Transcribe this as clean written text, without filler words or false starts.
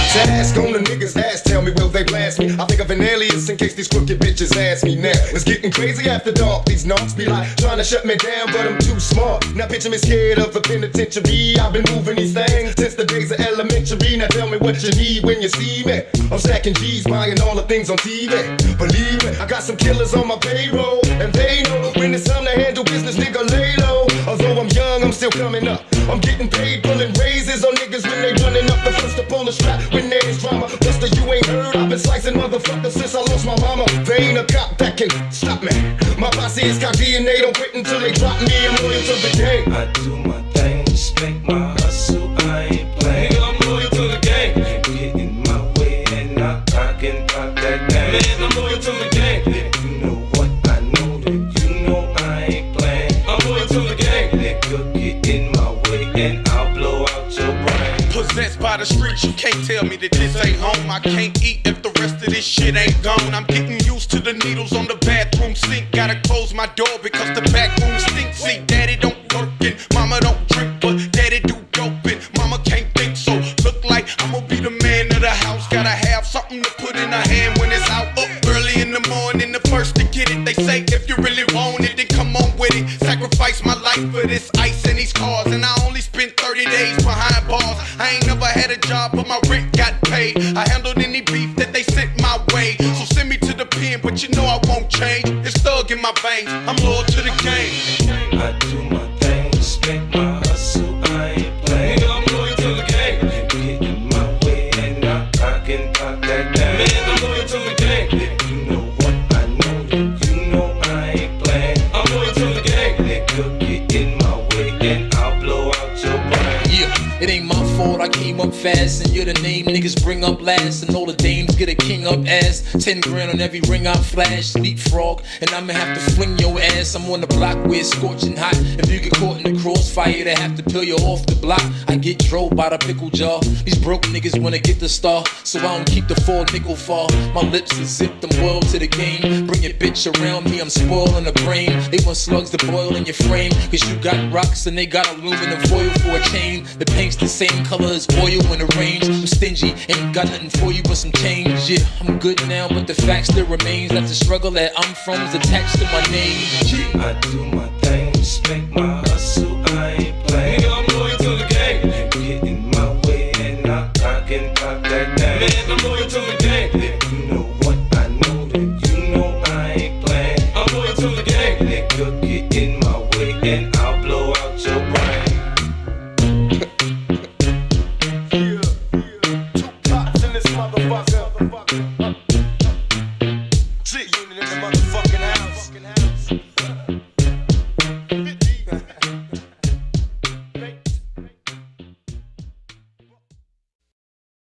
Task on the niggas' ass, tell me will they blast me? I think of an alias in case these crooked bitches ask me now. It's getting crazy after dark, these knocks be like trying to shut me down, but I'm too smart. Now picture me scared of the penitentiary. I've been moving these things since the days of elementary. Now tell me what you need when you see me. I'm stacking G's, buying all the things on TV. Believe me, I got some killers on my payroll, and they know when it's time to handle business, nigga, lay low. Although I'm young, I'm still coming up. I'm getting paid, pulling raises on niggas when they running up the first to pull the strap when there's drama. Buster, you ain't heard, I've been slicing motherfuckers since I lost my mama. They ain't a cop that can stop me. My posse is cocky and they don't quit until they drop me. I'm loyal to the game. I do my thing, respect my hustle, I ain't playing. Nigga, I'm loyal to the game. Can't get in my way and I can pop that thing. Man, I'm loyal to the game. If you know what I know, then you know I ain't playing. I'm loyal to the game. Nigga, get in my way and I'll blow out your brain. Possessed by the streets, you can't tell me that this ain't home. I can't eat if the rest of this shit ain't gone. I'm getting used to the needles on the bathroom sink. Gotta close my door because the back room stinks. See, daddy don't work and mama don't drink, but daddy do dope and mama can't think. So look like I'ma be the man of the house. Gotta have something to put in her hand when it's out. Up early in the morning, the first to get it. They say if you really want it, then come on with it. Sacrifice my life for this ice and these cars, and I only spent 30 days behind bars. I ain't never had a job, but my rent got paid. I handled any beef that they sent my way. So send me to the pen, but you know I won't change. It's thug in my veins, I'm loyal to the game. I do my thing, respect my hustle, I ain't playing. Nigga, I'm loyal to the game. Can't get in my way and I can pop that thing. Man, I'm loyal to the game. If you know what I know, then you know I ain't playing. I'm loyal to the game. Nigga, get in my way and I'll blow out your brain. Yeah, it ain't my fault, I came up fast, and you're the name niggas bring up last, and all the dames get a king up ass. 10 grand on every ring I flash, leapfrog, and I'ma have to fling your ass. I'm on the block where it's scorching hot. If you get caught in the crossfire, they have to peel you off the block. I get drove by the pickle jar. These broke niggas wanna get the star, so I don't keep the 4 nickel far. My lips is zipped, I'm loyal to the game. Bring your bitch around me, I'm spoiling the brain. They want slugs to boil in your frame, cause you got rocks and they got aluminum foil for a chain. The paint's the same color as oil in the range. I'm stingy, ain't got nothing for you but some change. Yeah, I'm good now, but the fact still remains that the struggle that I'm from is attached to my name. I do my thing, respect my